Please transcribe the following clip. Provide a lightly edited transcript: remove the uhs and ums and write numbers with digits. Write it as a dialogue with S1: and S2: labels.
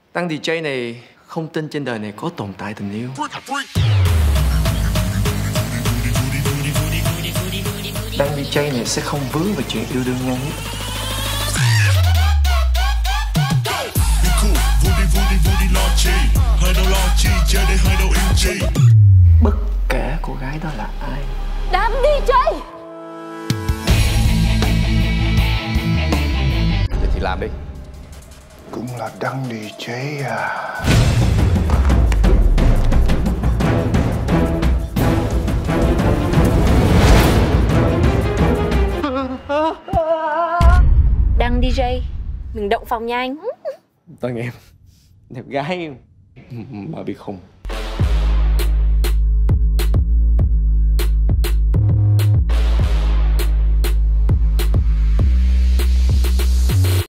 S1: Đăng DJ này không tin trên đời này có tồn tại tình yêu. Đăng DJ này sẽ không vướng về chuyện yêu đương nhanh nhất. Bất kể cô gái đó là ai.
S2: Đăng DJ.
S1: Vậy thì làm đi.
S3: Cũng là Đăng DJ à.
S2: Đăng DJ, đừng động phòng nha anh.
S1: Toàn em đẹp gái mà bị khùng.